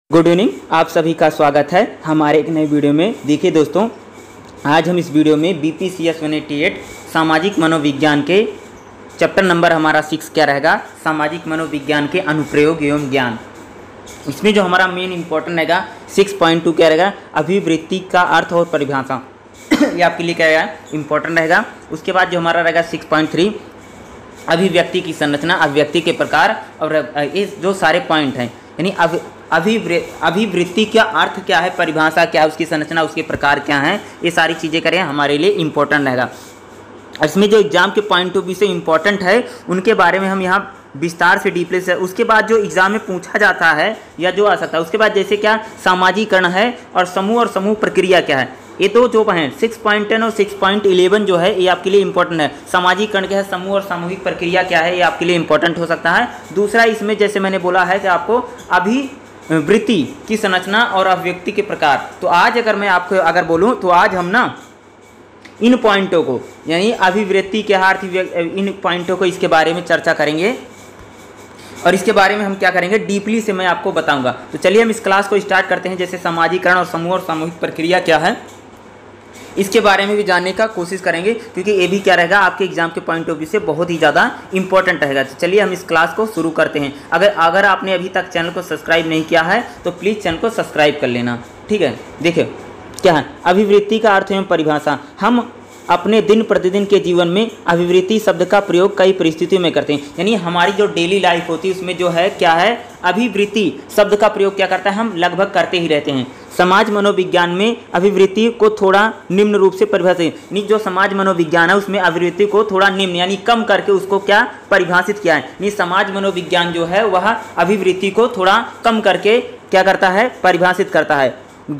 Good evening, आप सभी का स्वागत है हमारे एक नए वीडियो में। देखिए दोस्तों, आज हम इस वीडियो में BPCS 188 सामाजिक मनोविज्ञान के चैप्टर नंबर हमारा 6 क्या रहेगा, सामाजिक मनोविज्ञान के अनुप्रयोग एवं ज्ञान। इसमें जो हमारा मेन इंपॉर्टेंट रहेगा 6.2 क्या रहेगा, अभिवृत्ति का अर्थ और परिभाषा। ये आपके लिए क्या रहेगा, इंपॉर्टेंट रहेगा। उसके बाद जो हमारा रहेगा 6.3 अभिव्यक्ति की संरचना, अभिव्यक्ति के प्रकार। और ये जो सारे पॉइंट हैं, यानी अभिवृत्ति का अर्थ क्या है, परिभाषा क्या है, उसकी संरचना, उसके प्रकार क्या हैं, ये सारी चीज़ें करें हमारे लिए इंपॉर्टेंट रहेगा। इसमें जो एग्जाम के पॉइंट ऑफ व्यू से इंपॉर्टेंट है उनके बारे में हम यहाँ विस्तार से डीपली से, उसके बाद जो एग्जाम में पूछा जाता है या जो आ सकता है, उसके बाद जैसे क्या सामाजिकरण है और समूह प्रक्रिया क्या है, ये तो जो हैं 6.10 और 6.11 जो है ये आपके लिए इंपॉर्टेंट है। सामाजिकरण क्या है, समूह और सामूहिक प्रक्रिया क्या है, ये आपके लिए इंपॉर्टेंट हो सकता है। दूसरा इसमें जैसे मैंने बोला है कि आपको अभिवृत्ति की संरचना और अभिव्यक्ति के प्रकार। तो आज अगर मैं आपको अगर बोलूँ तो आज हम ना इन पॉइंटों को, यानी अभिवृत्ति के अर्थ, इन पॉइंटों को, इसके बारे में चर्चा करेंगे और इसके बारे में हम क्या करेंगे डीपली से मैं आपको बताऊंगा। तो चलिए हम इस क्लास को स्टार्ट करते हैं। जैसे सामाजिकरण और समूह और सामूहिक प्रक्रिया क्या है, इसके बारे में भी जानने का कोशिश करेंगे, क्योंकि ये भी क्या रहेगा आपके एग्जाम के पॉइंट ऑफ व्यू से बहुत ही ज़्यादा इंपॉर्टेंट रहेगा। तो चलिए हम इस क्लास को शुरू करते हैं। अगर आपने अभी तक चैनल को सब्सक्राइब नहीं किया है तो प्लीज़ चैनल को सब्सक्राइब कर लेना, ठीक है। देखिए क्या है अभिवृत्ति का अर्थ एवं परिभाषा। हम अपने दिन प्रतिदिन के जीवन में अभिवृत्ति शब्द का प्रयोग कई परिस्थितियों में करते हैं, यानी हमारी जो डेली लाइफ होती है उसमें जो है क्या है, अभिवृत्ति शब्द का प्रयोग क्या करता है, हम लगभग करते ही रहते हैं। समाज मनोविज्ञान में अभिवृत्ति को थोड़ा निम्न रूप से परिभाषित, यानी जो समाज मनोविज्ञान है उसमें अभिवृत्ति को थोड़ा निम्न यानी कम करके उसको क्या परिभाषित किया है। यानी समाज मनोविज्ञान जो है वह अभिवृत्ति को थोड़ा कम करके क्या करता है, परिभाषित करता है।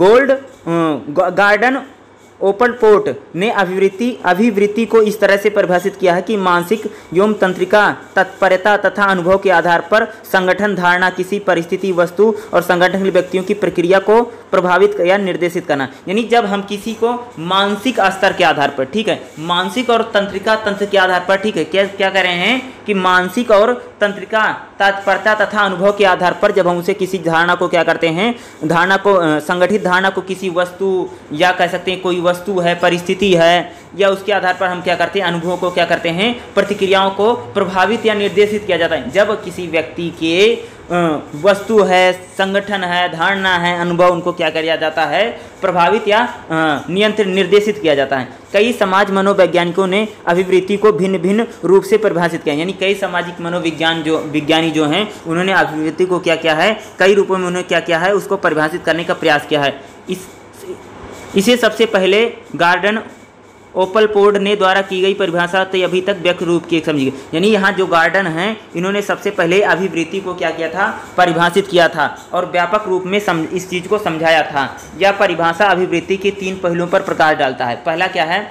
गार्डन ओपनपोर्ट ने अभिवृत्ति को इस तरह से परिभाषित किया है कि मानसिक एवं तंत्रिका तत्परता तथा अनुभव के आधार पर संगठन धारणा किसी परिस्थिति, वस्तु और संगठन के व्यक्तियों की प्रक्रिया को प्रभावित या निर्देशित करना। यानी जब हम किसी को मानसिक स्तर के आधार पर, ठीक है, मानसिक और तंत्रिका तंत्र के आधार पर, ठीक है, क्या कर रहे हैं कि मानसिक और तंत्रिका तत्परता तथा अनुभव के आधार पर जब हम उसे किसी धारणा को क्या करते हैं, धारणा को संगठित धारणा को किसी वस्तु या कह सकते हैं कोई वस्तु है, परिस्थिति है, या उसके आधार पर हम क्या करते हैं, अनुभव को क्या करते हैं, प्रतिक्रियाओं को प्रभावित या निर्देशित किया जाता है। जब किसी व्यक्ति के वस्तु है, संगठन है, धारणा है, अनुभव, उनको क्या किया जाता है, प्रभावित या नियंत्रित, निर्देशित किया जाता है। कई समाज मनोवैज्ञानिकों ने अभिवृत्ति को भिन्न भिन्न रूप से परिभाषित किया, यानी कई सामाजिक मनोविज्ञान विज्ञानी जो हैं उन्होंने अभिवृत्ति को क्या किया है, कई रूपों में उन्होंने क्या किया है, उसको परिभाषित करने का प्रयास किया है। इसे सबसे पहले गार्डन ओपनपोर्ट ने द्वारा की गई परिभाषा तो अभी तक व्यक्त रूप की समझी गई। यानी यहाँ जो गार्डन हैं इन्होंने सबसे पहले अभिवृत्ति को क्या किया था, परिभाषित किया था और व्यापक रूप में इस चीज़ को समझाया था। यह परिभाषा अभिवृत्ति के 3 पहलुओं पर प्रकाश डालता है। पहला क्या है,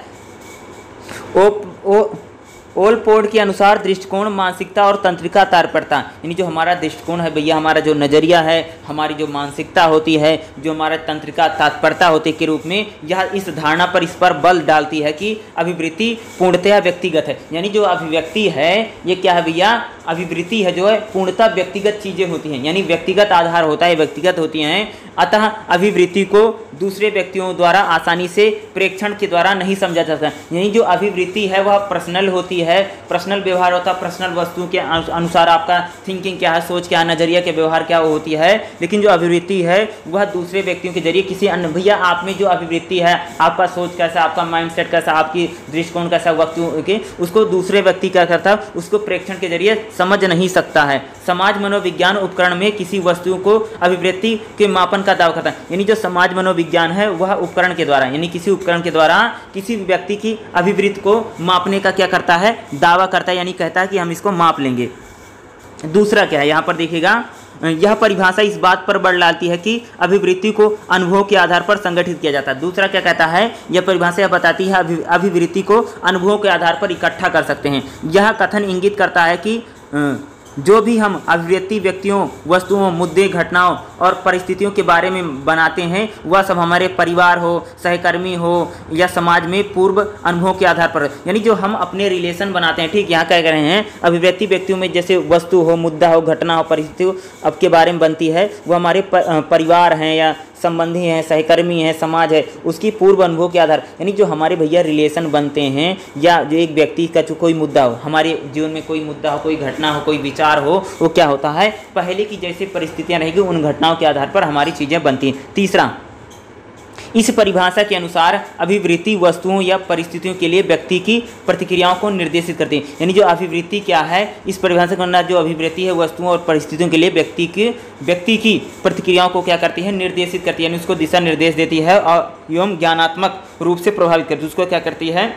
ओलपोर्ट के अनुसार दृष्टिकोण, मानसिकता और तंत्रिका तात्पर्यता, यानी जो हमारा दृष्टिकोण है भैया, हमारा जो नज़रिया है, हमारी जो मानसिकता होती है, जो हमारा तंत्रिका तात्पर्यता होती है के रूप में यह इस धारणा पर, इस पर बल डालती है कि अभिवृत्ति पूर्णतः व्यक्तिगत है। यानी जो अभिव्यक्ति है ये क्या है भैया, अभिवृत्ति है जो है पूर्णतः व्यक्तिगत चीज़ें होती हैं, यानी व्यक्तिगत आधार होता है, व्यक्तिगत होती हैं। अतः अभिवृत्ति को दूसरे व्यक्तियों द्वारा आसानी से प्रेक्षण के द्वारा नहीं समझा जा सकता। यानी जो अभिवृत्ति है वह पर्सनल होती है, पर्सनल व्यवहार होता है, पर्सनल वस्तु के अनुसार आपका थिंकिंग क्या है, सोच क्या है, नज़रिया के व्यवहार क्या होती है। लेकिन जो अभिवृत्ति है वह दूसरे व्यक्तियों के जरिए किसी अन्य, भैया आप में जो अभिवृत्ति है, आपका सोच कैसा, आपका माइंड सेट कैसा, आपकी दृष्टिकोण कैसा, वस्तु के उसको दूसरे व्यक्ति क्या करता है, उसको प्रेक्षण के जरिए समझ नहीं सकता है। समाज मनोविज्ञान उपकरण में किसी वस्तु को अभिवृत्ति के मापन का दावा करता है। यानी जो समाज मनोविज्ञान है वह उपकरण के द्वारा, यानी किसी उपकरण के द्वारा किसी व्यक्ति की अभिवृत्ति को मापने का क्या करता है, दावा करता है, यानी कहता है कि हम इसको माप लेंगे। दूसरा क्या है, यहाँ पर देखिएगा, यह परिभाषा इस बात पर बल डालती है कि अभिवृत्ति को अनुभव के आधार पर संगठित किया जाता है। दूसरा क्या कहता है, यह परिभाषा बताती है अभिवृत्ति को अनुभवों के आधार पर इकट्ठा कर सकते हैं। यह कथन इंगित करता है कि जो भी हम अभिव्यक्ति व्यक्तियों, वस्तुओं, मुद्दे, घटनाओं और परिस्थितियों के बारे में बनाते हैं वह सब हमारे परिवार हो, सहकर्मी हो या समाज में पूर्व अनुभवों के आधार पर, यानी जो हम अपने रिलेशन बनाते हैं, ठीक, यहाँ क्या कह रहे हैं, अभिव्यक्ति व्यक्तियों में जैसे वस्तु हो, मुद्दा हो, घटना हो, परिस्थिति हो अब के बारे में बनती है, वो हमारे परिवार हैं या संबंधी हैं, सहकर्मी हैं, समाज है, उसकी पूर्व अनुभव के आधार, यानी जो हमारे भैया रिलेशन बनते हैं या जो एक व्यक्ति का जो कोई मुद्दा हो, हमारे जीवन में कोई मुद्दा हो, कोई घटना हो, कोई विचार हो, वो क्या होता है, पहले की जैसे परिस्थितियां रहेगी उन घटनाओं के आधार पर हमारी चीज़ें बनती हैं। तीसरा, इस परिभाषा के अनुसार अभिवृत्ति वस्तुओं या परिस्थितियों के लिए व्यक्ति की प्रतिक्रियाओं को निर्देशित करती है, यानी जो अभिवृत्ति क्या है, इस परिभाषा के अनुसार जो अभिवृत्ति है वस्तुओं और परिस्थितियों के लिए व्यक्ति की प्रतिक्रियाओं को क्या करती है, निर्देशित करती है, यानी उसको दिशा निर्देश देती है और एवं ज्ञानात्मक रूप से प्रभावित करती है, उसको क्या करती है,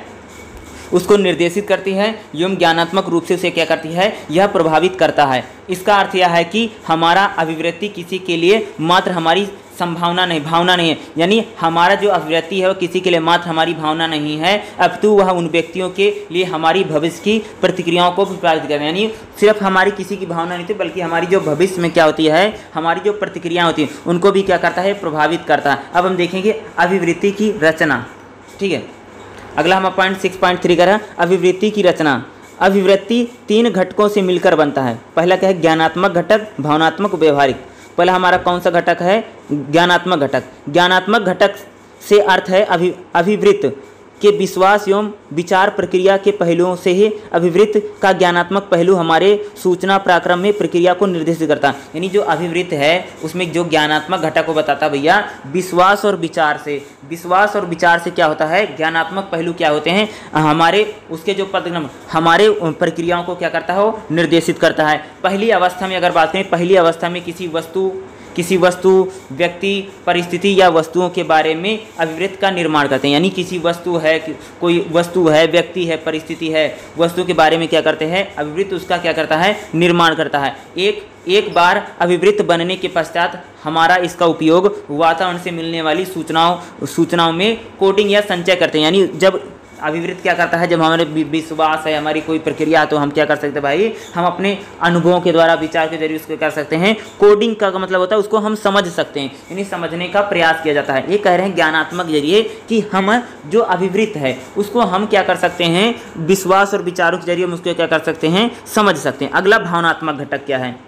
उसको निर्देशित करती है एवं ज्ञानात्मक रूप से उसे क्या करती है, यह प्रभावित करता है। इसका अर्थ यह है कि हमारा अभिवृत्ति किसी के लिए मात्र हमारी संभावना नहीं, भावना नहीं है, यानी हमारा जो अभिव्यक्ति है वो किसी के लिए मात्र हमारी भावना नहीं है, अपितु वह उन व्यक्तियों के लिए हमारी भविष्य की प्रतिक्रियाओं को भी प्रभावित कर रहे हैं, यानी सिर्फ हमारी किसी की भावना नहीं थी बल्कि हमारी जो भविष्य में क्या होती है, हमारी जो प्रतिक्रियाएं होती हैं उनको भी क्या करता है, प्रभावित करता है। अब हम देखेंगे अभिवृत्ति की रचना, ठीक है। अगला हम पॉइंट 6.3 कर रहे हैं, अभिवृत्ति की रचना। अभिवृत्ति 3 घटकों से मिलकर बनता है। पहला क्या है, ज्ञानात्मक घटक, भावनात्मक, व्यवहारिक। पहला हमारा कौन सा घटक है, ज्ञानात्मक घटक। ज्ञानात्मक घटक से अर्थ है अभिवृत्त के विश्वास एवं विचार प्रक्रिया के पहलुओं से ही अभिवृत्त का ज्ञानात्मक पहलू हमारे सूचना पराक्रम में प्रक्रिया को निर्देशित करता है, यानी जो अभिवृत्त है उसमें जो ज्ञानात्मक घटक को बताता भैया विश्वास और विचार से, विश्वास और विचार से क्या होता है, ज्ञानात्मक पहलू क्या होते हैं, हमारे उसके जो पदक्रम हमारे प्रक्रियाओं को क्या करता है, वो निर्देशित करता है। पहली अवस्था में अगर बात करें, पहली अवस्था में किसी वस्तु, व्यक्ति, परिस्थिति या वस्तुओं के बारे में अभिवृत्त का निर्माण करते हैं, यानी किसी वस्तु है, कोई वस्तु है, व्यक्ति है, परिस्थिति है, वस्तु के बारे में क्या करते हैं, अभिवृत्त उसका क्या करता है, निर्माण करता है। एक बार अभिवृत्त बनने के पश्चात हमारा इसका उपयोग वातावरण से मिलने वाली सूचनाओं में कोडिंग या संचय करते हैं, यानी जब अभिवृत्त क्या करता है, जब हमारे विश्वास है, हमारी कोई प्रक्रिया, तो हम क्या कर सकते हैं भाई, हम अपने अनुभवों के द्वारा, विचार के जरिए उसको कर सकते हैं। कोडिंग का मतलब होता है उसको हम समझ सकते हैं, यानी समझने का प्रयास किया जाता है। ये कह रहे हैं ज्ञानात्मक जरिए कि हम जो अभिवृत्त है उसको हम क्या कर सकते हैं, विश्वास और विचारों के जरिए हम उसको क्या कर सकते हैं, समझ सकते हैं। अगला भावनात्मक घटक क्या है,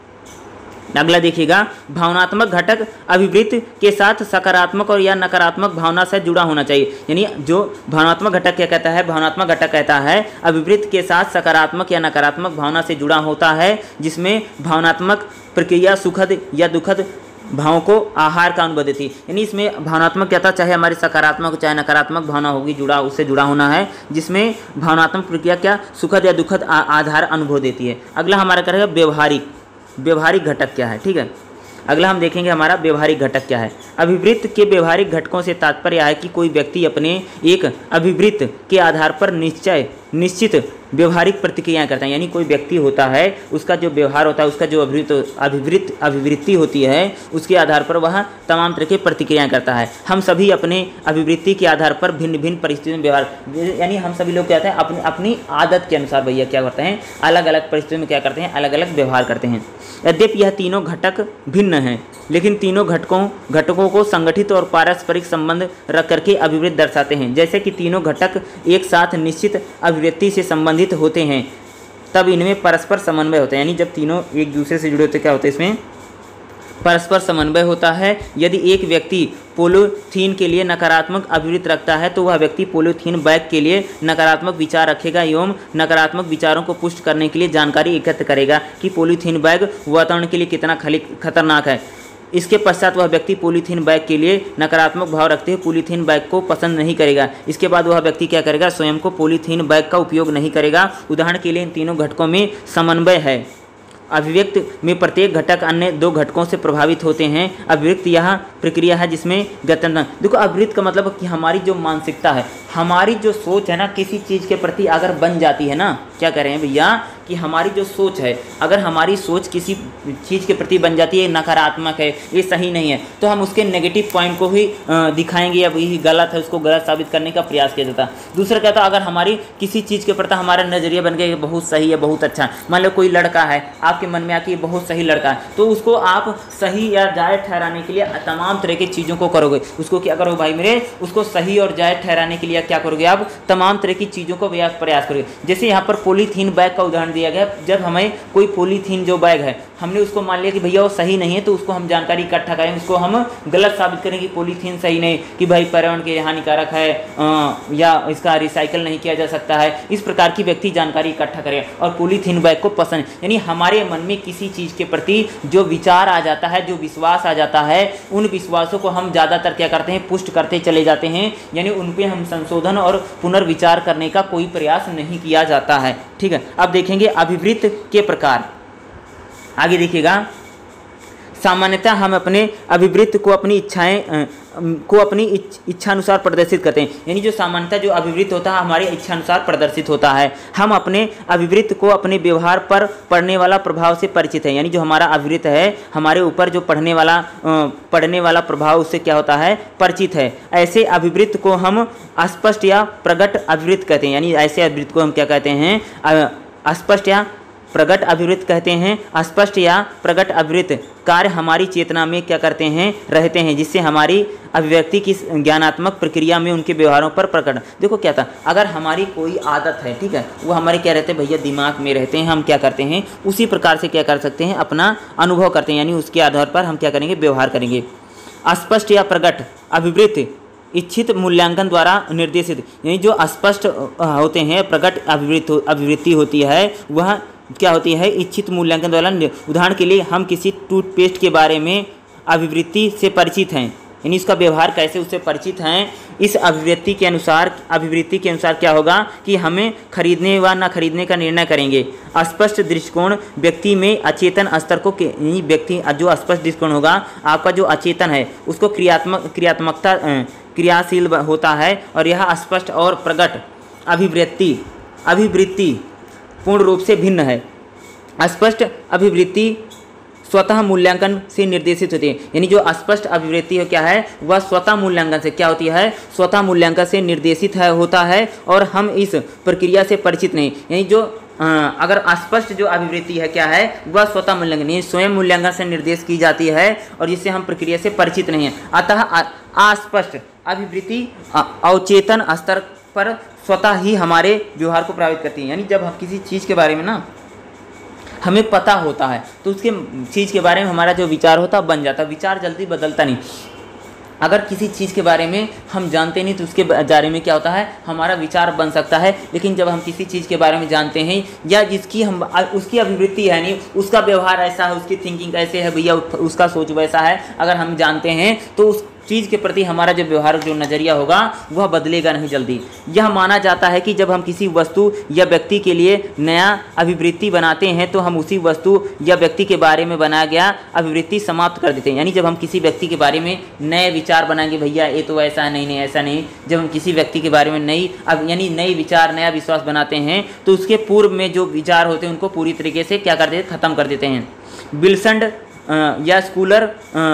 अगला देखिएगा, भावनात्मक घटक अभिवृत्त के साथ सकारात्मक और या नकारात्मक भावना से जुड़ा होना चाहिए, यानी जो भावनात्मक घटक क्या कहता है, भावनात्मक घटक कहता है अभिवृत्त के साथ सकारात्मक या नकारात्मक भावना से जुड़ा होता है, जिसमें भावनात्मक प्रक्रिया सुखद या दुखद भावों को आहार का अनुभव देती है, यानी इसमें भावनात्मक क्या था, चाहे हमारी सकारात्मक चाहे नकारात्मक भावना होगी, उससे जुड़ा होना है, जिसमें भावनात्मक प्रक्रिया क्या सुखद या दुखद आधार अनुभव देती है। अगला हमारा करेगा व्यवहारिक घटक क्या है, ठीक है। अगला हम देखेंगे हमारा व्यवहारिक घटक क्या है। अभिवृत्त के व्यवहारिक घटकों से तात्पर्य है कि कोई व्यक्ति अपने एक अभिवृत्त के आधार पर निश्चित व्यवहारिक प्रतिक्रियाएं करता है, यानी कोई व्यक्ति होता है, उसका जो व्यवहार होता है, उसका जो अभिवृत्ति होती है, उसके आधार पर वह तमाम तरह की प्रतिक्रियाएं करता है। हम सभी अपने अभिवृत्ति के आधार पर भिन्न भिन्न परिस्थितियों में व्यवहार, यानी हम सभी लोग क्या होते हैं, अपनी आदत के अनुसार भैया क्या करते हैं, अलग अलग परिस्थितियों में क्या करते हैं, अलग अलग व्यवहार करते हैं। यद्यपि यह तीनों घटक भिन्न हैं, लेकिन तीनों घटकों को संगठित और पारस्परिक संबंध रख करके अभिवृत्त दर्शाते हैं। जैसे कि तीनों घटक एक साथ निश्चित अभिवृत्ति से संबंधित होते हैं, तब इनमें परस्पर समन्वय होता है, यानी जब तीनों एक दूसरे से जुड़े होते क्या होता है, इसमें परस्पर समन्वय होता है। यदि एक व्यक्ति पॉलीथीन के लिए नकारात्मक अभिवृत्ति रखता है तो वह व्यक्ति पॉलीथीन बैग के लिए नकारात्मक विचार रखेगा एवं नकारात्मक विचारों को पुष्ट करने के लिए जानकारी एकत्र करेगा कि पॉलीथीन बैग वातावरण के लिए कितना खतरनाक है। इसके पश्चात वह व्यक्ति पॉलीथीन बैग के लिए नकारात्मक भाव रखते हुए पॉलीथीन बैग को पसंद नहीं करेगा। इसके बाद वह व्यक्ति क्या करेगा, स्वयं को पॉलीथीन बैग का उपयोग नहीं करेगा। उदाहरण के लिए इन तीनों घटकों में समन्वय है। अभिव्यक्त में प्रत्येक घटक अन्य दो घटकों से प्रभावित होते हैं। अभिव्यक्त यह प्रक्रिया है जिसमें गत्यंतर, देखो अभिव्यक्त का मतलब कि हमारी जो मानसिकता है, हमारी जो सोच है ना, किसी चीज़ के प्रति अगर बन जाती है ना, क्या कह रहे हैं भैया, कि हमारी जो सोच है, अगर हमारी सोच किसी चीज़ के प्रति बन जाती है नकारात्मक है, ये सही नहीं है, तो हम उसके नेगेटिव पॉइंट को ही दिखाएंगे या वही गलत है उसको गलत साबित करने का प्रयास किया जाता है। दूसरा क्या था, अगर हमारी किसी चीज़ के प्रति हमारा नज़रिया बन गया बहुत सही है, बहुत अच्छा, मान लो कोई लड़का है आपके मन में आके बहुत सही लड़का है, तो उसको आप सही या जायज़ ठहराने के लिए तमाम तरह की चीज़ों को करोगे। उसको क्या करोगे भाई मेरे, उसको सही और जायज़ ठहराने के लिए क्या करोगे आप, तमाम तरह की चीज़ों को प्रयास करोगे। जैसे यहाँ पर पॉलीथीन बैग का उदाहरण दिया गया, जब हमें कोई पॉलीथीन जो बैग है हमने उसको मान लिया कि भैया वो सही नहीं है, तो उसको हम जानकारी इकट्ठा करेंगे, उसको हम गलत साबित करेंगे कि पॉलीथीन सही नहीं, कि भाई पर्यावरण के हानिकारक है या इसका रिसाइकल नहीं किया जा सकता है। इस प्रकार की व्यक्ति जानकारी इकट्ठा करे और पॉलीथीन बैग को पसंद, यानी हमारे मन में किसी चीज़ के प्रति जो विचार आ जाता है, जो विश्वास आ जाता है, उन विश्वासों को हम ज़्यादातर क्या करते हैं, पुष्ट करते चले जाते हैं, यानी उन पर हम संशोधन और पुनर्विचार करने का कोई प्रयास नहीं किया जाता है। ठीक है, अब देखेंगे अभिवृत्त के प्रकार। आगे देखिएगा, सामान्यतः हम अपने अभिवृत्त को अपनी इच्छाएं को अपनी इच्छानुसार प्रदर्शित करते हैं, यानी जो सामान्यतः जो अभिवृत्त होता है हमारे इच्छानुसार प्रदर्शित होता है। हम अपने अभिवृत्त को अपने व्यवहार पर पड़ने वाला प्रभाव से परिचित है, यानी जो हमारा अभिवृत्त है हमारे ऊपर जो पड़ने वाला प्रभाव उससे क्या होता है, परिचित है। ऐसे अभिवृत्त को हम स्पष्ट या प्रकट अभिवृत्त कहते हैं, यानी ऐसे अभिवृत्त को हम क्या कहते हैं, स्पष्ट या प्रकट अभिवृत्त कहते हैं। स्पष्ट या प्रकट अभिवृत्त कार्य हमारी चेतना में क्या करते हैं, रहते हैं, जिससे हमारी अभिव्यक्ति की ज्ञानात्मक प्रक्रिया में उनके व्यवहारों पर प्रकट। देखो क्या था, अगर हमारी कोई आदत है, ठीक है, वो हमारे क्या रहते हैं भैया, दिमाग में रहते हैं, हम क्या करते हैं उसी प्रकार से क्या कर सकते हैं, अपना अनुभव करते हैं, यानी उसके आधार पर हम क्या करेंगे, व्यवहार करेंगे। स्पष्ट या प्रकट अभिवृत्त इच्छित मूल्यांकन द्वारा निर्देशित, यानी जो स्पष्ट होते हैं, प्रकट अभिवृत्ति होती है, वह क्या होती है, इच्छित मूल्यांकन द्वारा। उदाहरण के लिए हम किसी टूथपेस्ट के बारे में अभिवृत्ति से परिचित हैं, यानी इसका व्यवहार कैसे उससे परिचित हैं, इस अभिवृत्ति के अनुसार क्या होगा कि हमें खरीदने व न खरीदने का निर्णय करेंगे। स्पष्ट दृष्टिकोण व्यक्ति में अचेतन स्तर को, व्यक्ति जो स्पष्ट दृष्टिकोण होगा आपका जो अचेतन है उसको क्रियात्मकता क्रियाशील होता है, और यह स्पष्ट और प्रकट अभिवृत्ति पूर्ण रूप से भिन्न है। स्पष्ट अभिवृत्ति स्वतः मूल्यांकन से निर्देशित होती है, यानी जो अस्पष्ट अभिवृत्ति है क्या है, वह स्वतः मूल्यांकन से क्या होती है, स्वतः मूल्यांकन से निर्देशित होता है, और हम इस प्रक्रिया से परिचित नहीं, यानी जो अगर अस्पष्ट जो अभिवृत्ति है क्या है, वह स्वतः मूल्यांकन यानी स्वयं मूल्यांकन से निर्देश की जाती है, और जिससे हम प्रक्रिया से परिचित नहीं है। अतः अस्पष्ट अभिवृत्ति अवचेतन स्तर पर स्वतः ही हमारे व्यवहार को प्रभावित करती है, यानी जब हम किसी चीज़ के बारे में ना हमें पता होता है तो उसके चीज़ के बारे में हमारा जो विचार होता है बन जाता है, विचार जल्दी बदलता नहीं। अगर किसी चीज़ के बारे में हम जानते नहीं तो उसके बारे में क्या होता है, हमारा विचार बन सकता है, लेकिन जब हम किसी चीज़ के बारे में जानते हैं या जिसकी हम उसकी अभिवृत्ति है, नहीं उसका व्यवहार ऐसा है, उसकी थिंकिंग ऐसे है भैया, उसका सोच वैसा है, अगर हम जानते हैं तो उस चीज़ के प्रति हमारा जो व्यवहार जो नज़रिया होगा वह बदलेगा नहीं जल्दी। यह माना जाता है कि जब हम किसी वस्तु या व्यक्ति के लिए नया अभिवृत्ति बनाते हैं तो हम उसी वस्तु या व्यक्ति के बारे में बनाया गया अभिवृत्ति समाप्त कर देते हैं, यानी जब हम किसी व्यक्ति के बारे में नए विचार बनाएंगे, भैया ये तो ऐसा नहीं ऐसा नहीं, जब हम किसी व्यक्ति के बारे में नई विचार नया विश्वास बनाते हैं तो उसके पूर्व में जो विचार होते हैं उनको पूरी तरीके से क्या कर देते, ख़त्म कर देते हैं। बिल्संड या स्कूलर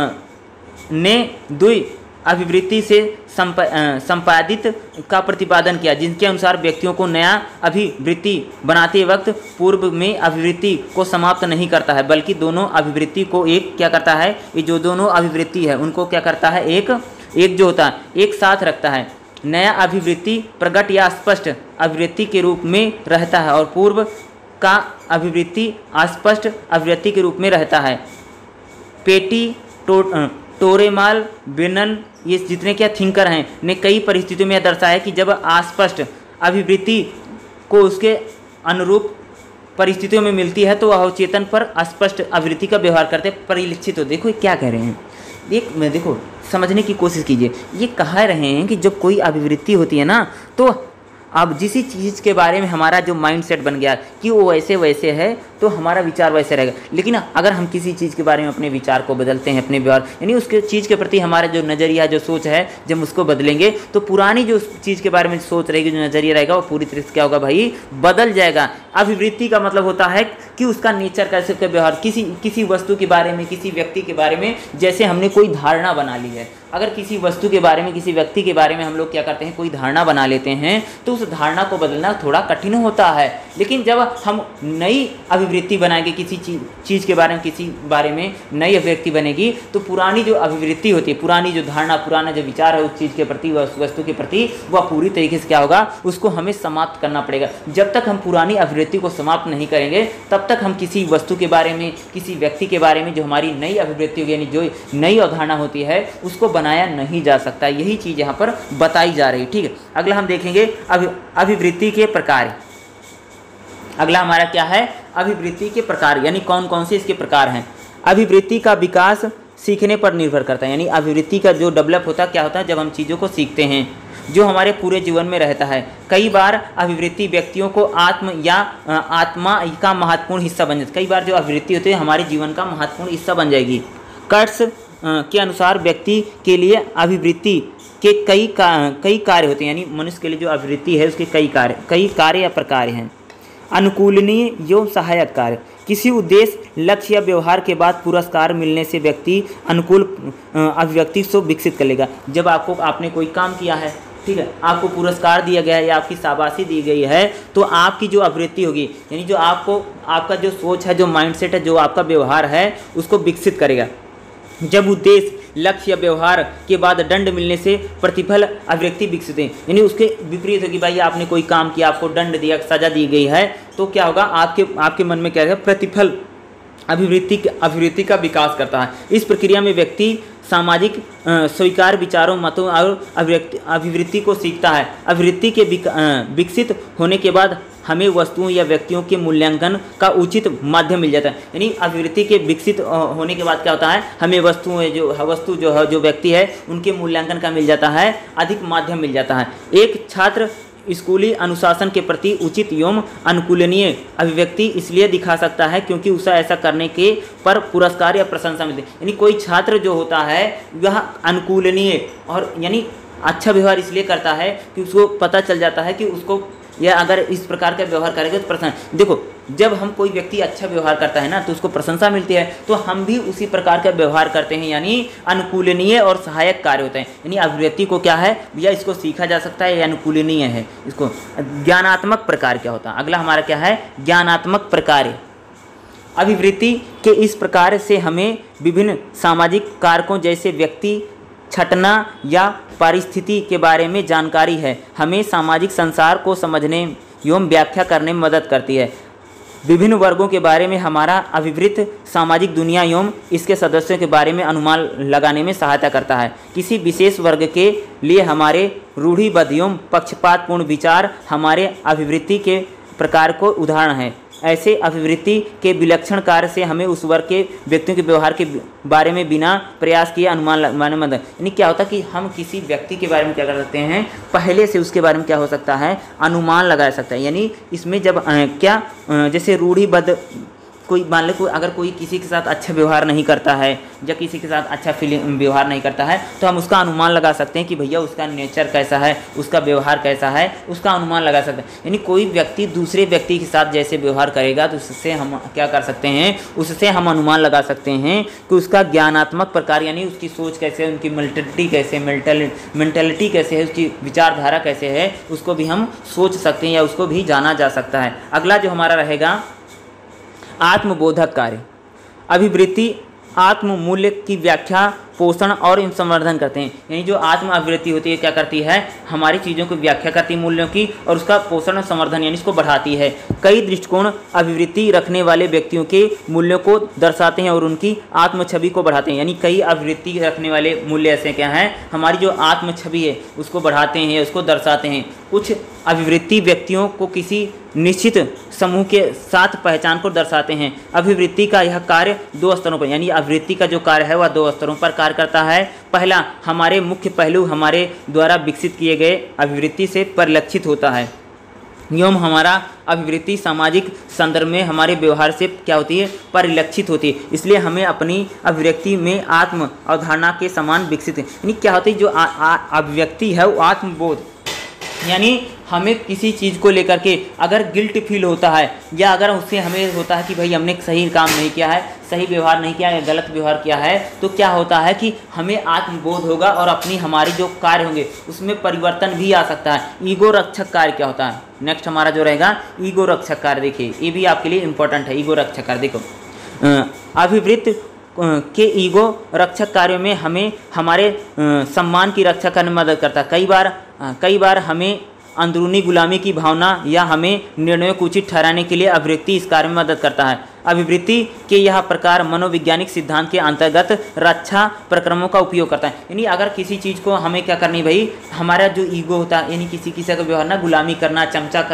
ने द्वि अभिवृत्ति से संपादित का प्रतिपादन किया, जिनके अनुसार व्यक्तियों को नया अभिवृत्ति बनाते वक्त पूर्व में अभिवृत्ति को समाप्त नहीं करता है, बल्कि दोनों अभिवृत्ति को एक क्या करता है, ये जो दोनों अभिवृत्ति है उनको क्या करता है, एक जो होता है एक साथ रखता है। नया अभिवृत्ति प्रकट या स्पष्ट अभिवृत्ति के रूप में रहता है और पूर्व का अभिवृत्ति अस्पष्ट अभिवृत्ति के रूप में रहता है। पेटी टोरेमाल बेनन ये जितने क्या थिंकर हैं ने कई परिस्थितियों में दर्शाया कि जब अस्पष्ट अभिवृत्ति को उसके अनुरूप परिस्थितियों में मिलती है तो वह अवचेतन पर अस्पष्ट अभिवृत्ति का व्यवहार करते परिलक्षित हो। देखो क्या कह रहे हैं, देखो समझने की कोशिश कीजिए। ये कह रहे हैं कि जब कोई अभिवृत्ति होती है ना तो अब जिस चीज़ के बारे में हमारा जो माइंड सेट बन गया कि वो वैसे है तो हमारा विचार वैसे रहेगा, लेकिन अगर हम किसी चीज़ के बारे में अपने विचार को बदलते हैं, अपने व्यवहार यानी उसके चीज़ के प्रति हमारा जो नज़रिया जो सोच है जब उसको बदलेंगे तो पुरानी जो चीज़ के बारे में सोच रहेगी, जो नज़रिया रहेगा वो पूरी तरह से क्या होगा भाई, बदल जाएगा। अभिवृत्ति का मतलब होता है कि उसका नेचर कैसे, का व्यवहार, किसी वस्तु के बारे में, किसी व्यक्ति के बारे में, जैसे हमने कोई धारणा बना ली है। अगर किसी वस्तु के बारे में, किसी व्यक्ति के बारे में हम लोग क्या करते हैं, कोई धारणा बना लेते हैं, तो उस धारणा को बदलना थोड़ा कठिन होता है। लेकिन जब हम नई अभिवृत्ति बनाएंगे, किसी चीज़ के बारे में, किसी बारे में नई अभिव्यक्ति बनेगी, तो पुरानी जो अभिवृत्ति होती है, पुरानी जो धारणा, पुराना जो विचार है उस चीज़ के प्रति, उस वस्तु के प्रति, वह पूरी तरीके से क्या होगा, उसको हमें समाप्त करना पड़ेगा। जब तक हम पुरानी अभिवृत्ति को समाप्त नहीं करेंगे, तब तक हम किसी वस्तु के बारे में, किसी व्यक्ति के बारे में जो हमारी नई अभिवृत्ति होगी, यानी जो नई अवधारणा होती है, उसको बनाया नहीं जा सकता। यही चीज़ यहाँ पर बताई जा रही है। ठीक है, अगला हम देखेंगे अभिवृत्ति के प्रकार। अगला हमारा क्या है, अभिवृत्ति के प्रकार, यानी कौन कौन से इसके प्रकार हैं। अभिवृत्ति का विकास सीखने पर निर्भर करता है, यानी अभिवृत्ति का जो डेवलप होता है, क्या होता है, जब हम चीज़ों को सीखते हैं, जो हमारे पूरे जीवन में रहता है। कई बार अभिवृत्ति व्यक्तियों को आत्मा का महत्वपूर्ण हिस्सा बन जाती है। कई बार जो अभिवृत्ति होती है हमारे जीवन का महत्वपूर्ण हिस्सा बन जाएगी। कर्ट्स के अनुसार व्यक्ति के लिए अभिवृत्ति के कई कार्य होते हैं, यानी मनुष्य के लिए जो अभिवृत्ति है उसके कई कार्य या प्रकार हैं। अनुकूलनीय एवं सहायक कार्य, किसी उद्देश्य, लक्ष्य या व्यवहार के बाद पुरस्कार मिलने से व्यक्ति अनुकूल अभिव्यक्ति को विकसित कर लेगा। जब आपने कोई काम किया है, ठीक है, आपको पुरस्कार दिया गया है या आपकी शाबाशी दी गई है, तो आपकी जो अभिवृत्ति होगी, यानी जो आपका जो सोच है, जो माइंडसेट है, जो आपका व्यवहार है, उसको विकसित करेगा। जब उद्देश्य, लक्ष्य या व्यवहार के बाद दंड मिलने से प्रतिफल अभिव्यक्ति विकसित है, यानी उसके विपरीत होगी। भाई आपने कोई काम किया, आपको दंड दिया, सजा दी गई है, तो क्या होगा, आपके मन में क्या है, प्रतिफल अभिवृत्ति का विकास करता है। इस प्रक्रिया में व्यक्ति सामाजिक स्वीकार विचारों, मतों और अभिवृत्ति को सीखता है। अभिवृत्ति के विकसित होने के बाद हमें वस्तुओं या व्यक्तियों के मूल्यांकन का उचित माध्यम मिल जाता है। यानी अभिवृत्ति के विकसित होने के बाद क्या होता है, हमें वस्तु जो व्यक्ति है उनके मूल्यांकन का मिल जाता है, अधिक माध्यम मिल जाता है। एक छात्र स्कूली अनुशासन के प्रति उचित एवं अनुकूलनीय अभिव्यक्ति इसलिए दिखा सकता है क्योंकि उसे ऐसा करने के पर पुरस्कार या प्रशंसा मिलती है। यानी कोई छात्र जो होता है वह अनुकूलनीय और यानी अच्छा व्यवहार इसलिए करता है कि उसको पता चल जाता है कि उसको, या अगर इस प्रकार का व्यवहार करेगा तो प्रशंसा। देखो, जब हम कोई व्यक्ति अच्छा व्यवहार करता है ना, तो उसको प्रशंसा मिलती है, तो हम भी उसी प्रकार का व्यवहार करते हैं, यानी अनुकूलनीय और सहायक कार्य होते हैं। यानी अभिव्यक्ति को क्या है भैया, इसको सीखा जा सकता है, या अनुकूलनीय है। इसको ज्ञानात्मक प्रकार क्या होता है, अगला हमारा क्या है, ज्ञानात्मक प्रकार। अभिवृत्ति के इस प्रकार से हमें विभिन्न सामाजिक कारकों जैसे व्यक्ति, छटना या परिस्थिति के बारे में जानकारी है, हमें सामाजिक संसार को समझने एवं व्याख्या करने में मदद करती है। विभिन्न वर्गों के बारे में हमारा अभिवृत्त सामाजिक दुनिया एवं इसके सदस्यों के बारे में अनुमान लगाने में सहायता करता है। किसी विशेष वर्ग के लिए हमारे रूढ़िबद्ध एवं पक्षपातपूर्ण विचार हमारे अभिवृत्ति के प्रकार को उदाहरण है। ऐसे अभिवृत्ति के विलक्षण कार्य से हमें उस वर्ग के व्यक्तियों के व्यवहार के बारे में बिना प्रयास किए अनुमान लगाने में मदद। यानी क्या होता है कि हम किसी व्यक्ति के बारे में क्या कर सकते हैं, पहले से उसके बारे में क्या हो सकता है, अनुमान लगा सकता है। यानी इसमें जब जैसे रूढ़िबद्ध, कोई मान लो अगर कोई किसी के साथ अच्छा व्यवहार नहीं करता है या किसी के साथ अच्छा व्यवहार नहीं करता है, तो हम उसका अनुमान लगा सकते हैं कि भैया उसका नेचर कैसा है, उसका व्यवहार कैसा है, उसका अनुमान लगा सकते हैं। यानी कोई व्यक्ति दूसरे व्यक्ति के साथ जैसे व्यवहार करेगा तो उससे हम क्या कर सकते हैं, उससे हम अनुमान लगा सकते हैं कि उसका ज्ञानात्मक प्रकार, यानी उसकी सोच कैसे है, उनकी मेंटेलिटी कैसे है, उसकी विचारधारा कैसे है, उसको भी हम सोच सकते हैं या उसको भी जाना जा सकता है। अगला जो हमारा रहेगा आत्मबोधक कार्य। अभिवृत्ति आत्म मूल्य की व्याख्या, पोषण और संवर्धन करते हैं। यानी जो आत्म अभिवृत्ति होती है क्या करती है, हमारी चीज़ों की व्याख्या करती है, मूल्यों की, और उसका पोषण और संवर्धन यानी इसको बढ़ाती है। कई दृष्टिकोण अभिवृत्ति रखने वाले व्यक्तियों के मूल्यों को दर्शाते हैं और उनकी आत्म छवि को बढ़ाते हैं। यानी कई अभिवृत्ति रखने वाले मूल्य ऐसे क्या हैं, हमारी जो आत्म छवि है उसको बढ़ाते हैं, उसको दर्शाते हैं। कुछ अभिवृत्ति व्यक्तियों को किसी निश्चित समूह के साथ पहचान को दर्शाते हैं। अभिवृत्ति का यह कार्य 2 स्तरों पर, यानी अभिवृत्ति का जो कार्य है वह 2 स्तरों पर कार्य करता है। पहला, हमारे मुख्य पहलू हमारे द्वारा विकसित किए गए अभिवृत्ति से परिलक्षित होता है एवं हमारा अभिवृत्ति सामाजिक संदर्भ में हमारे व्यवहार से क्या होती है, परिलक्षित होती है। इसलिए हमें अपनी अभिव्यक्ति में आत्म अवधारणा के समान विकसित है। यानी क्या होती है, जो अभिव्यक्ति है वो आत्मबोध यानी हमें किसी चीज़ को लेकर के अगर गिल्ट फील होता है या अगर उससे हमें होता है कि भाई हमने सही काम नहीं किया है, सही व्यवहार नहीं किया या गलत व्यवहार किया है, तो क्या होता है कि हमें आत्मबोध होगा और अपनी हमारी जो कार्य होंगे उसमें परिवर्तन भी आ सकता है। ईगो रक्षक कार्य क्या होता है, नेक्स्ट हमारा जो रहेगा ईगो रक्षक कार्य। देखिए ये भी आपके लिए इंपॉर्टेंट है। ईगो रक्षक कार्य देखो, अभिवृत्त के ईगो रक्षक कार्यों में हमें हमारे सम्मान की रक्षा करने में मदद करता है। कई बार हमें अंदरूनी गुलामी की भावना या हमें निर्णयों को उचित ठहराने के लिए अभिवृत्ति इस कार्य में मदद करता है। अभिवृत्ति के यह प्रकार मनोवैज्ञानिक सिद्धांत के अंतर्गत रक्षा प्रक्रमों का उपयोग करता है। यानी अगर किसी चीज़ को हमें क्या करनी भाई, हमारा जो ईगो होता है यानी किसी का व्यवहार ना गुलामी करना,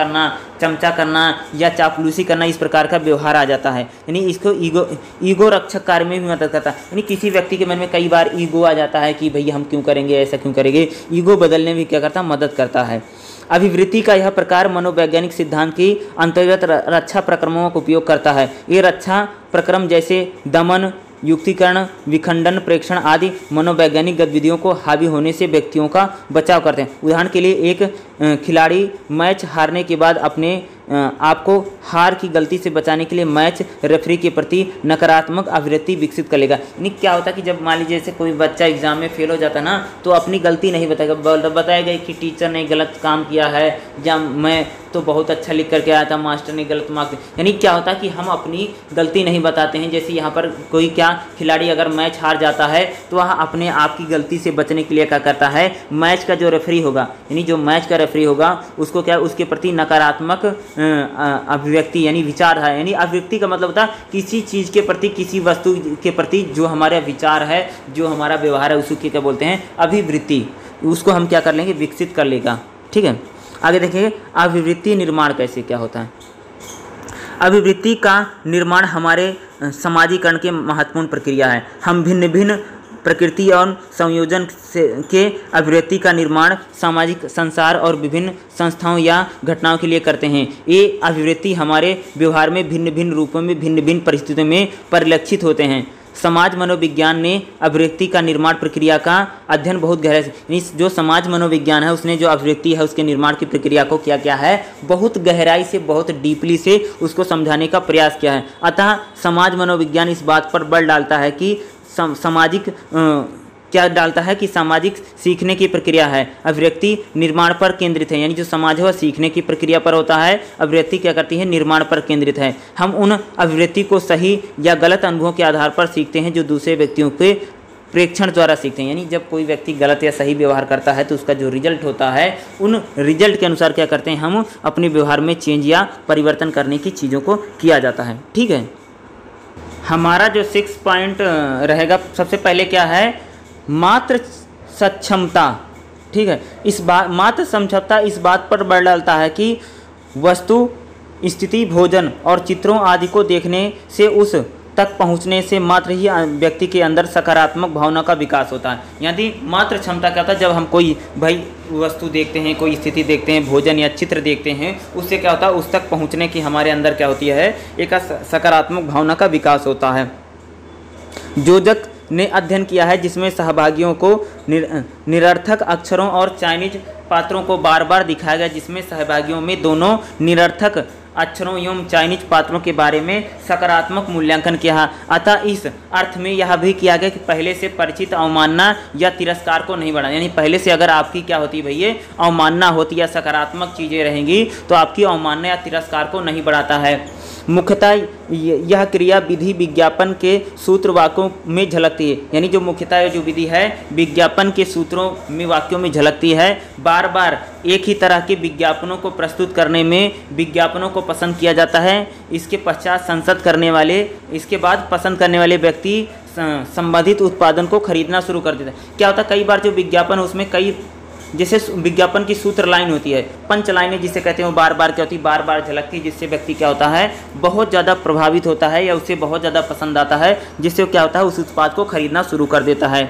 चमचा करना या चापलूसी करना, इस प्रकार का व्यवहार आ जाता है। यानी इसको ईगो रक्षक कार्य में भी मदद करता है। यानी किसी व्यक्ति के मन में कई बार ईगो आ जाता है कि भाई हम क्यों करेंगे, ऐसा क्यों करेंगे, ईगो बदलने में क्या करता है, मदद करता है। अभिवृत्ति का यह प्रकार मनोवैज्ञानिक सिद्धांत की अंतर्गत रक्षा प्रक्रमों का उपयोग करता है। ये रक्षा प्रक्रम जैसे दमन, युक्तिकरण, विखंडन, प्रेक्षण आदि मनोवैज्ञानिक गतिविधियों को हावी होने से व्यक्तियों का बचाव करते हैं। उदाहरण के लिए एक खिलाड़ी मैच हारने के बाद अपने आपको हार की गलती से बचाने के लिए मैच रेफरी के प्रति नकारात्मक अभिवृत्ति विकसित कर लेगा। यानी क्या होता है कि जब मान लीजिए जैसे कोई बच्चा एग्जाम में फेल हो जाता है ना, तो अपनी गलती नहीं बताएगा कि टीचर ने गलत काम किया है या मैं तो बहुत अच्छा लिख करके आया था, मास्टर ने गलत मार्क्स। यानी क्या होता है कि हम अपनी गलती नहीं बताते हैं। जैसे यहाँ पर कोई क्या खिलाड़ी अगर मैच हार जाता है तो वह अपने आप की गलती से बचने के लिए क्या करता है, मैच का जो रेफरी होगा यानी जो मैच का रेफरी होगा उसको क्या उसके प्रति नकारात्मक अभिव्यक्ति यानी विचार है। यानी अभिव्यक्ति का मतलब होता है किसी चीज़ के प्रति, किसी वस्तु के प्रति जो हमारा विचार है, जो हमारा व्यवहार है, उसको क्या बोलते हैं, अभिवृत्ति। उसको हम क्या कर लेंगे, विकसित कर लेगा। ठीक है, आगे देखेंगे अभिवृत्ति निर्माण कैसे क्या होता है। अभिवृत्ति का निर्माण हमारे समाजीकरण के महत्वपूर्ण प्रक्रिया है। हम भिन्न भिन्न प्रकृति और संयोजन के अभिवृत्ति का निर्माण सामाजिक संसार और विभिन्न संस्थाओं या घटनाओं के लिए करते हैं। ये अभिवृत्ति हमारे व्यवहार में भिन्न भिन्न रूपों में भिन्न भिन्न परिस्थितियों में परिलक्षित होते हैं। समाज मनोविज्ञान ने अभिव्यक्ति का निर्माण प्रक्रिया का अध्ययन बहुत गहराई से, जो समाज मनोविज्ञान है उसने जो अभिव्यक्ति है उसके निर्माण की प्रक्रिया को क्या है, बहुत गहराई से, बहुत डीपली से उसको समझाने का प्रयास किया है। अतः समाज मनोविज्ञान इस बात पर बल डालता है कि सामाजिक क्या डालता है कि सामाजिक सीखने की प्रक्रिया है, अभिव्यक्ति निर्माण पर केंद्रित है। यानी जो समाज है वह सीखने की प्रक्रिया पर होता है, अभिव्यक्ति क्या करती है, निर्माण पर केंद्रित है। हम उन अभिव्यक्ति को सही या गलत अनुभवों के आधार पर सीखते हैं जो दूसरे व्यक्तियों के प्रेक्षण द्वारा सीखते हैं। यानी जब कोई व्यक्ति गलत या सही व्यवहार करता है तो उसका जो रिजल्ट होता है उन रिजल्ट के अनुसार क्या करते हैं, हम अपने व्यवहार में चेंज या परिवर्तन करने की चीज़ों को किया जाता है। ठीक है, हमारा जो 6 पॉइंट रहेगा, सबसे पहले क्या है, मात्र सक्षमता। ठीक है, इस बात मात्र सक्षमता इस बात पर बल डालता है कि वस्तु, स्थिति, भोजन और चित्रों आदि को देखने से उस तक पहुंचने से मात्र ही व्यक्ति के अंदर सकारात्मक भावना का विकास होता है। यानी मात्र क्षमता क्या होता है, जब हम कोई भाई वस्तु देखते हैं, कोई स्थिति देखते हैं, भोजन या चित्र देखते हैं, उससे क्या होता है, उस तक पहुंचने की हमारे अंदर क्या होती है, एक सकारात्मक भावना का विकास होता है। जोजक ने अध्ययन किया है जिसमें सहभागियों को निरर्थक अक्षरों और चाइनीज पात्रों को बार बार दिखाया गया, जिसमें सहभागियों में दोनों निरर्थक अक्षरों एवं चाइनीज पात्रों के बारे में सकारात्मक मूल्यांकन किया। अतः इस अर्थ में यह भी किया गया कि पहले से परिचित अवमानना या तिरस्कार को नहीं बढ़ाना। यानी पहले से अगर आपकी क्या होती भैया, अवमानना होती या सकारात्मक चीज़ें रहेंगी तो आपकी अवमानना या तिरस्कार को नहीं बढ़ाता है। मुख्यतः यह क्रिया विधि विज्ञापन के सूत्र वाक्यों में झलकती है। यानी जो मुख्यतः जो विधि है विज्ञापन के सूत्रों में वाक्यों में झलकती है। बार बार एक ही तरह के विज्ञापनों को प्रस्तुत करने में विज्ञापनों को पसंद किया जाता है। इसके पश्चात इसके बाद पसंद करने वाले व्यक्ति संबंधित उत्पादन को खरीदना शुरू कर देता है। क्या होता है, कई बार जो विज्ञापन उसमें कई जैसे विज्ञापन की सूत्र लाइन होती है, पंच लाइनें जिसे कहते हैं, वो बार बार क्या होती है, बार बार झलकती है, जिससे व्यक्ति क्या होता है, बहुत ज़्यादा प्रभावित होता है या उसे बहुत ज़्यादा पसंद आता है, जिससे क्या होता है, उस उत्पाद को खरीदना शुरू कर देता है।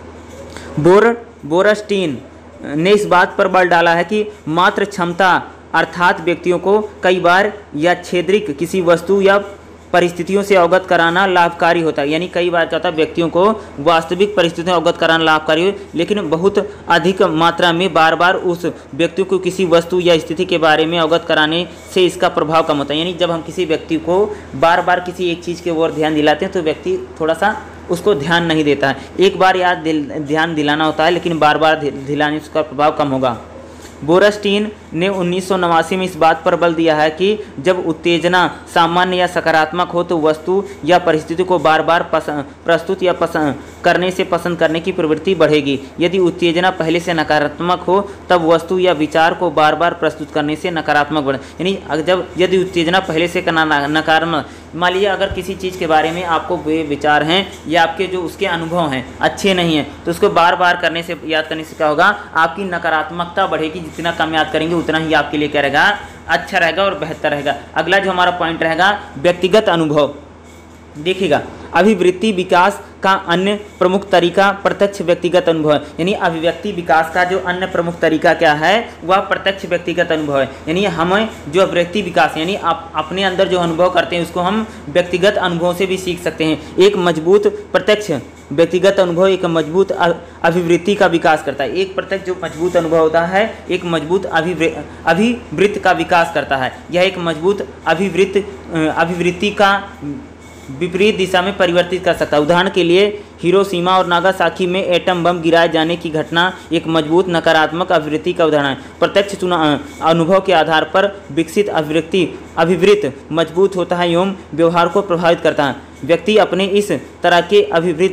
बोरस्टीन ने इस बात पर बल डाला है कि मात्र क्षमता अर्थात व्यक्तियों को कई बार या क्षेत्रिक किसी वस्तु या परिस्थितियों से अवगत कराना लाभकारी होता है। यानी कई बार क्या होता है, व्यक्तियों को वास्तविक परिस्थितियों से अवगत कराना लाभकारी हो, लेकिन बहुत अधिक मात्रा में बार बार उस व्यक्ति को किसी वस्तु या स्थिति के बारे में अवगत कराने से इसका प्रभाव कम होता है। यानी जब हम किसी व्यक्ति को बार बार किसी एक चीज़ के ओर ध्यान दिलाते हैं तो व्यक्ति थोड़ा सा उसको ध्यान नहीं देता है। एक बार ध्यान दिलाना होता है, लेकिन बार बार दिलाने से उसका प्रभाव कम होगा। बोरस्टीन ने 1989 में इस बात पर बल दिया है कि जब उत्तेजना सामान्य या सकारात्मक हो तो वस्तु या परिस्थिति को बार बार प्रस्तुत या करने से पसंद करने की प्रवृत्ति बढ़ेगी। यदि उत्तेजना पहले से नकारात्मक हो तब वस्तु या विचार को बार बार प्रस्तुत करने से नकारात्मक बढ़े। यानी यदि उत्तेजना पहले से नकारात्मक, मान लीजिए अगर किसी चीज़ के बारे में आपको विचार हैं या आपके जो उसके अनुभव हैं अच्छे नहीं हैं, तो उसको बार बार करने से, याद करने से क्या होगा, आपकी नकारात्मकता बढ़ेगी। जितना कम याद करेंगे उतना ही आपके लिए क्या रहेगा, अच्छा रहेगा और बेहतर रहेगा। अगला जो हमारा पॉइंट रहेगा व्यक्तिगत अनुभव। देखिएगा, अभिवृत्ति विकास का अन्य प्रमुख तरीका प्रत्यक्ष व्यक्तिगत अनुभव है। यानी अभिव्यक्ति विकास का जो अन्य प्रमुख तरीका क्या है, वह प्रत्यक्ष व्यक्तिगत अनुभव है। यानी हमें जो अभिव्यक्ति विकास यानी अपने अंदर जो अनुभव करते हैं उसको हम व्यक्तिगत अनुभवों से भी सीख सकते हैं। एक मजबूत प्रत्यक्ष व्यक्तिगत अनुभव एक मजबूत अभिवृत्ति का विकास करता है। एक प्रत्यक्ष जो मजबूत अनुभव होता है एक मजबूत अभिवृत्ति का विकास करता है। यह एक मजबूत अभिवृत्ति का विपरीत दिशा में परिवर्तित कर सकता है। उदाहरण के लिए हिरोशिमा और नागासाकी में एटम बम गिराए जाने की घटना एक मजबूत नकारात्मक अभिवृत्ति का उदाहरण है। प्रत्यक्ष अनुभव के आधार पर विकसित अभिवृत्ति मजबूत होता है एवं व्यवहार को प्रभावित करता है। व्यक्ति अपने इस तरह के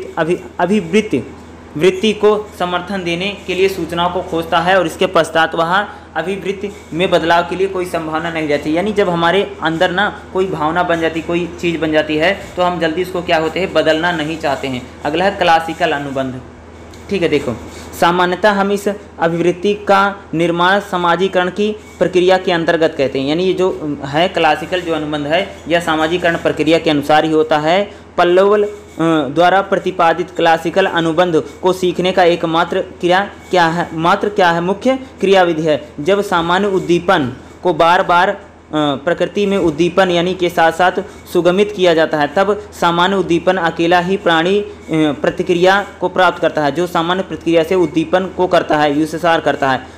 वृत्ति को समर्थन देने के लिए सूचनाओं को खोजता है और इसके पश्चात वह अभिवृत्ति में बदलाव के लिए कोई संभावना नहीं जाती। यानी जब हमारे अंदर ना कोई भावना बन जाती, कोई चीज़ बन जाती है तो हम जल्दी उसको क्या होते हैं, बदलना नहीं चाहते हैं। अगला है क्लासिकल अनुबंध। ठीक है, देखो सामान्यतः हम इस अभिवृत्ति का निर्माण सामाजिकरण की प्रक्रिया के अंतर्गत कहते हैं। यानी ये जो है क्लासिकल जो अनुबंध है यह सामाजिकरण प्रक्रिया के अनुसार ही होता है। पल्लोवल द्वारा प्रतिपादित क्लासिकल अनुबंध को सीखने का एकमात्र क्या है मुख्य क्रियाविधि है। जब सामान्य उद्दीपन को बार बार प्रकृति में उद्दीपन यानी के साथ साथ सुगमित किया जाता है तब सामान्य उद्दीपन अकेला ही प्राणी प्रतिक्रिया को प्राप्त करता है। जो सामान्य प्रतिक्रिया से उद्दीपन को करता है, युषसार करता है।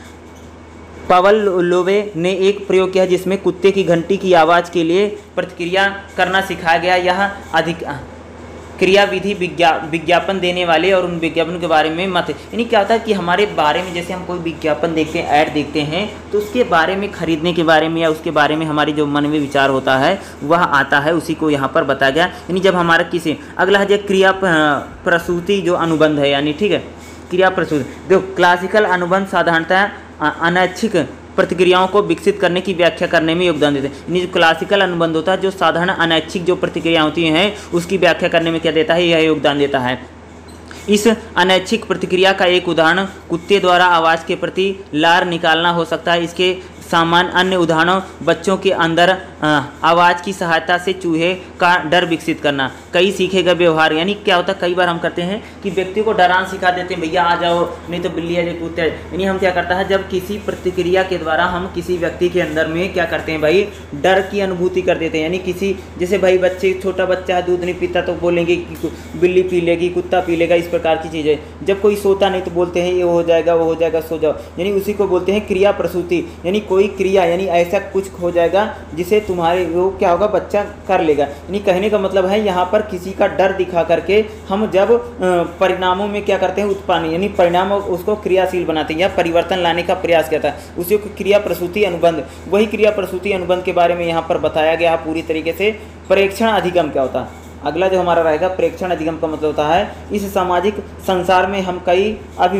पावलोवे ने एक प्रयोग किया जिसमें कुत्ते की घंटी की आवाज़ के लिए प्रतिक्रिया करना सिखाया गया। यह अधिक क्रियाविधि विज्ञापन देने वाले और उन विज्ञापन के बारे में मत, यानी क्या होता है कि हमारे बारे में जैसे हम कोई विज्ञापन देखते हैं, ऐड देखते हैं, तो उसके बारे में खरीदने के बारे में या उसके बारे में हमारी जो मन में विचार होता है वह आता है, उसी को यहाँ पर बताया गया। यानी जब हमारा किसी अगला है क्रिया प्रसूति जो अनुबंध है, यानी ठीक है क्रिया प्रसूति। देखो क्लासिकल अनुबंध साधारणतः अनैच्छिक प्रतिक्रियाओं को विकसित करने की व्याख्या करने में योगदान देते हैं। यानी जो क्लासिकल अनुबंध होता है जो साधारण अनैच्छिक जो प्रतिक्रिया होती हैं उसकी व्याख्या करने में क्या देता है, यह योगदान देता है। इस अनैच्छिक प्रतिक्रिया का एक उदाहरण कुत्ते द्वारा आवाज़ के प्रति लार निकालना हो सकता है। इसके सामान्य अन्य उदाहरणों बच्चों के अंदर आवाज़ की सहायता से चूहे का डर विकसित करना। कई सीखे गए व्यवहार, यानी क्या होता है कई बार हम करते हैं कि व्यक्ति को डराना सिखा देते हैं, भैया आ जाओ नहीं तो बिल्ली आ जाए, कुत्ते। यानी हम क्या करता है जब किसी प्रतिक्रिया के द्वारा हम किसी व्यक्ति के अंदर में क्या करते हैं भाई, डर की अनुभूति कर देते हैं। यानी किसी जैसे भाई बच्चे, छोटा बच्चा है दूध नहीं पीता तो बोलेंगे कि बिल्ली पी लेगी, कुत्ता पी लेगा, इस प्रकार की चीज़ें। जब कोई सोता नहीं तो बोलते हैं ये हो जाएगा वो हो जाएगा, सो जाओ। यानी उसी को बोलते हैं क्रिया प्रसूति। यानी कोई क्रिया यानी ऐसा कुछ हो जाएगा जिसे तुम्हारे वो क्या होगा, बच्चा कर लेगा। यानी कहने का मतलब है यहाँ पर किसी का डर दिखा करके हम जब परिणामों में क्या करते हैं, उत्पन्न यानी परिणाम उसको क्रियाशील बनाते हैं या परिवर्तन लाने का प्रयास करता है, उसी को क्रिया प्रसूति अनुबंध। वही क्रिया प्रसूति अनुबंध के बारे में यहाँ पर बताया गया पूरी तरीके से। प्रेक्षण अधिगम क्या होता है, अगला जो हमारा रहेगा प्रेक्षण अधिगम का मतलब होता है इस सामाजिक संसार में हम कई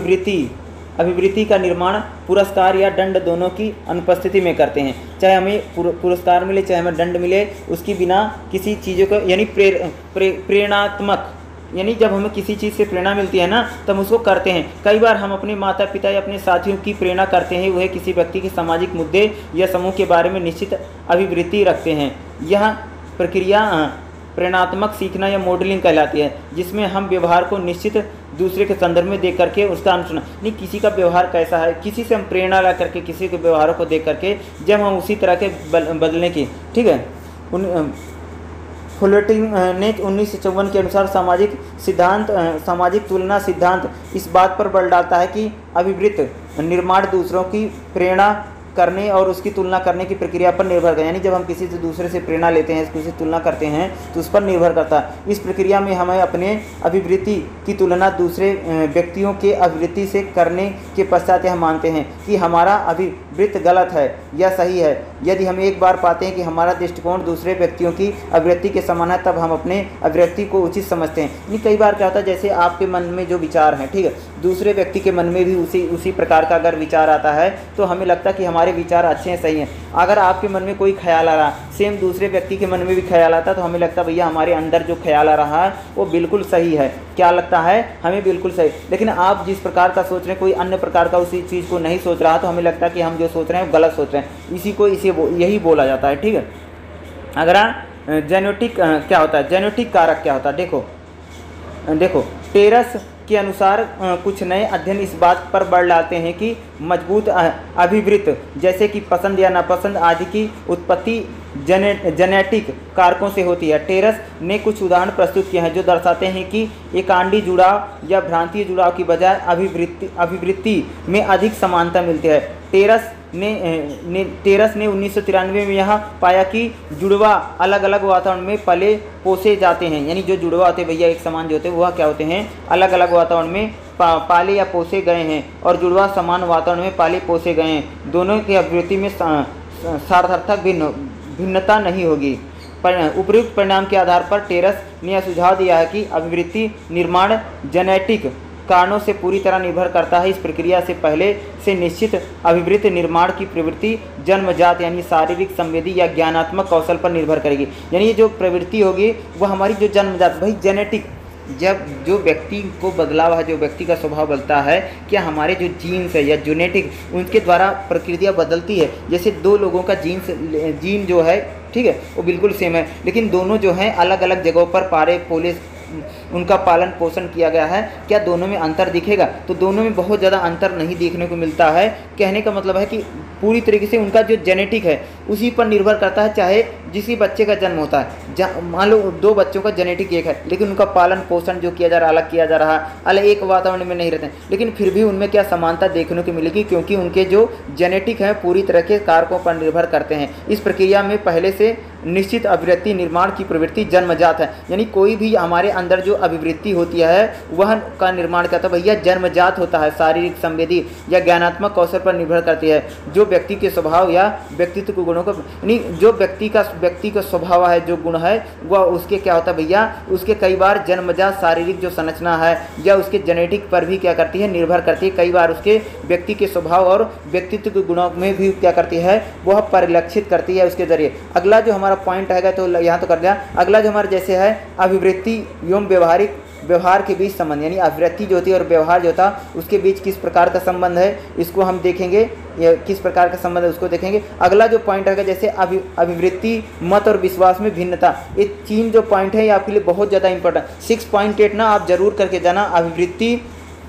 अभिवृत्ति का निर्माण पुरस्कार या दंड दोनों की अनुपस्थिति में करते हैं। चाहे हमें पुरस्कार मिले चाहे हमें दंड मिले, उसकी बिना किसी चीज़ों को यानी प्रेरणात्मक, यानी जब हमें किसी चीज़ से प्रेरणा मिलती है ना तब हम उसको करते हैं। कई बार हम अपने माता पिता या अपने साथियों की प्रेरणा करते हैं, वह किसी व्यक्ति के सामाजिक मुद्दे या समूह के बारे में निश्चित अभिवृत्ति रखते हैं। यह प्रक्रिया प्रेरणात्मक सीखना या मॉडलिंग कहलाती है, जिसमें हम व्यवहार को निश्चित दूसरे के संदर्भ में देख करके उसका अनुसरण, नहीं किसी का व्यवहार कैसा है, किसी से हम प्रेरणा ला करके किसी के व्यवहारों को देख करके जब हम उसी तरह के बदलने की, ठीक है, फ्लूटी ने 1954 के अनुसार सामाजिक तुलना सिद्धांत इस बात पर बल डालता है कि अभिवृत्त निर्माण दूसरों की प्रेरणा करने और उसकी तुलना करने की प्रक्रिया पर निर्भर करता है। यानी जब हम किसी से दूसरे से प्रेरणा लेते हैं, किसी से तुलना करते हैं तो उस पर निर्भर करता है। इस प्रक्रिया में हमें अपने अभिवृत्ति की तुलना दूसरे व्यक्तियों के अभिवृत्ति से करने के पश्चात यह मानते हैं कि हमारा अभिवृत्त गलत है या सही है। यदि हम एक बार पाते हैं कि हमारा दृष्टिकोण दूसरे व्यक्तियों की अभिवृत्ति के समान है, तब हम अपने अभिवृत्ति को उचित समझते हैं। यानी कई बार क्या होता है, जैसे आपके मन में जो विचार हैं, ठीक है, दूसरे व्यक्ति के मन में भी उसी प्रकार का अगर विचार आता है तो हमें लगता है कि हमारे विचार अच्छे हैं, सही हैं। अगर आपके मन में कोई ख्याल आ रहा, सेम दूसरे व्यक्ति के मन में भी ख्याल आता, तो हमें लगता है भैया हमारे अंदर जो ख्याल आ रहा है वो बिल्कुल सही है। क्या लगता है हमें? बिल्कुल सही। लेकिन आप जिस प्रकार का सोच रहे हैं, कोई अन्य प्रकार का उसी चीज़ को नहीं सोच रहा, तो हमें लगता है कि हम जो सोच रहे हैं वो गलत सोच रहे हैं। यही बोला जाता है, ठीक है। अगर जेनेटिक क्या होता है, जेनेटिक कारक क्या होता है, देखो टेरस के अनुसार कुछ नए अध्ययन इस बात पर बल डालते हैं कि मजबूत अभिवृत्त जैसे कि पसंद या नापसंद आदि की उत्पत्ति जेनेटिक कारकों से होती है। टेरस ने कुछ उदाहरण प्रस्तुत किए हैं जो दर्शाते हैं कि एकांडी जुड़ाव या भ्रांतीय जुड़ाव की बजाय अभिवृत्ति में अधिक समानता मिलती है। टेरस ने 1993 में यह पाया कि जुड़वा अलग अलग वातावरण में पले पोसे जाते हैं। यानी जो जुड़वा होते हैं भैया एक समान जो होते हैं वह क्या होते हैं, अलग अलग वातावरण में पाले या पोसे गए हैं, और जुड़वा समान वातावरण में पाले पोसे गए हैं। दोनों की अभिवृत्ति में सार्थक भिन्नता नहीं होगी। उपयुक्त परिणाम के आधार पर टेरस ने यह सुझाव दिया है कि अभिवृत्ति निर्माण जेनेटिक कारणों से पूरी तरह निर्भर करता है। इस प्रक्रिया से पहले से निश्चित अभिवृत्त निर्माण की प्रवृत्ति जन्मजात यानी शारीरिक, संवेदी या ज्ञानात्मक कौशल पर निर्भर करेगी। यानी ये जो प्रवृत्ति होगी वो हमारी जो जन्मजात, भाई जेनेटिक, जब जो व्यक्ति को बदलाव है, जो व्यक्ति का स्वभाव बदलता है, क्या हमारे जो जीन्स है या जेनेटिक उनके द्वारा प्रक्रिया बदलती है। जैसे दो लोगों का जीन जो है, ठीक है, वो बिल्कुल सेम है, लेकिन दोनों जो हैं अलग अलग जगहों पर पाले पोले उनका पालन पोषण किया गया है। क्या दोनों में अंतर दिखेगा? तो दोनों में बहुत ज़्यादा अंतर नहीं देखने को मिलता है। कहने का मतलब है कि पूरी तरीके से उनका जो जेनेटिक है उसी पर निर्भर करता है। चाहे जिस बच्चे का जन्म होता है, मान लो दो बच्चों का जेनेटिक एक है, लेकिन उनका पालन पोषण जो किया जा रहा है अलग किया जा रहा है, अलग एक वातावरण में नहीं रहते हैं, लेकिन फिर भी उनमें क्या समानता देखने को मिलेगी, क्योंकि उनके जो जेनेटिक है पूरी तरह के कारकों पर निर्भर करते हैं। इस प्रक्रिया में पहले से निश्चित अभिवृत्ति निर्माण की प्रवृत्ति जन्मजात है। यानी कोई भी हमारे अंदर जो अभिवृत्ति होती है वह का निर्माण करता है भैया जन्मजात होता है, शारीरिक, संवेदी या ज्ञानात्मक कौशल पर निर्भर करती है। जो व्यक्ति के स्वभाव या व्यक्तित्व के गुणों को, यानी जो व्यक्ति का स्वभाव है, जो गुण है, वह उसके क्या होता है भैया, उसके कई बार जन्मजात शारीरिक जो संरचना है या उसके जेनेटिक पर भी क्या करती है, निर्भर करती है। कई बार उसके व्यक्ति के स्वभाव और व्यक्तित्व के गुणों में भी क्या करती है, वह परिलक्षित करती है उसके जरिए। अगला जो हमारा पॉइंट है तो यहाँ तो कर दिया। अगला जो हमारा जैसे है अभिवृत्ति एवं व्यवहार के बीच संबंध, यानी अभिवृत्ति जो होती है और व्यवहार जो था उसके बीच किस प्रकार का संबंध है, इसको हम देखेंगे, या किस प्रकार का संबंध है उसको देखेंगे। अगला जो पॉइंट है जैसे अभिवृत्ति, मत और विश्वास में भिन्नता, ये 3 जो पॉइंट है ये आपके लिए बहुत ज़्यादा इंपॉर्टेंट। 6.8 ना आप जरूर करके जाना। अभिवृत्ति,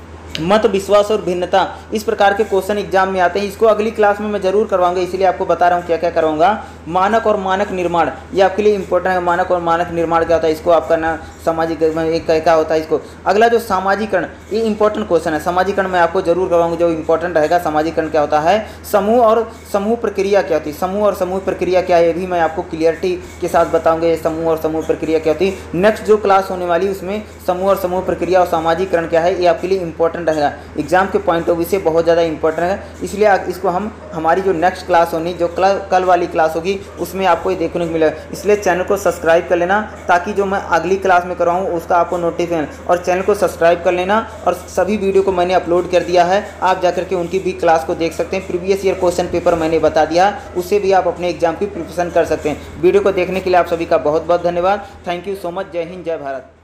मत, विश्वास और भिन्नता, इस प्रकार के क्वेश्चन एग्जाम में आते हैं। इसको अगली क्लास में मैं जरूर करवाऊंगा, इसलिए आपको बता रहा हूँ क्या क्या करवाऊंगा। मानक और मानक निर्माण, ये आपके लिए इंपॉर्टेंट है। मानक और मानक निर्माण क्या होता है, इसको आप करना। सामाजिक एक क्या होता है इसको। अगला जो सामाजिकरण, ये इंपॉर्टेंट क्वेश्चन है। सामाजिकरण मैं आपको जरूर करवाऊंगा, जो इंपॉर्टेंट रहेगा। सामाजिकरण क्या होता है, समूह और समूह प्रक्रिया क्या होती है, समूह और समूह प्रक्रिया क्या है, ये भी मैं आपको क्लियरिटी के साथ बताऊंगा। ये समूह और समूह प्रक्रिया क्या होती है। नेक्स्ट जो क्लास होने वाली उसमें समूह और समूह प्रक्रिया और सामाजिकरण क्या है, ये आपके लिए इंपॉर्टेंट रहेगा। एग्जाम के पॉइंट ऑफ व्यू से बहुत ज़्यादा इंपॉर्टेंट है, इसलिए इसको हम हमारी जो नेक्स्ट क्लास होनी, जो कल वाली क्लास होगी, उसमें आपको ये देखने को मिलेगा। इसलिए चैनल को सब्सक्राइब कर लेना, ताकि जो मैं अगली क्लास में कराऊँ उसका आपको नोटिफिकेशन, और चैनल को सब्सक्राइब कर लेना। और सभी वीडियो को मैंने अपलोड कर दिया है, आप जाकर के उनकी भी क्लास को देख सकते हैं। प्रीवियस ईयर क्वेश्चन पेपर मैंने बता दिया, उससे भी आप अपने एग्जाम की प्रिपरेशन कर सकते हैं। वीडियो को देखने के लिए आप सभी का बहुत बहुत धन्यवाद। Thank you so much. जय हिंद, जय भारत।